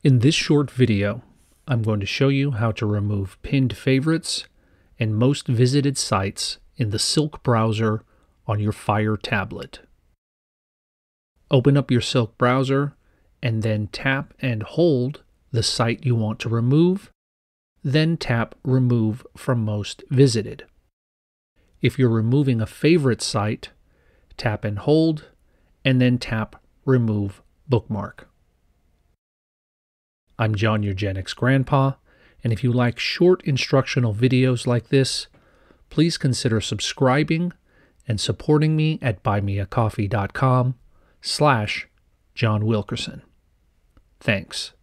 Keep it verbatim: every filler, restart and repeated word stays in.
In this short video, I'm going to show you how to remove pinned favorites and most visited sites in the Silk browser on your Fire tablet. Open up your Silk browser and then tap and hold the site you want to remove, then tap Remove from Most Visited. If you're removing a favorite site, tap and hold, and then tap Remove Bookmark. I'm John, your Gen X grandpa, and if you like short instructional videos like this, please consider subscribing and supporting me at buymeacoffee.com slash John Wilkerson. Thanks.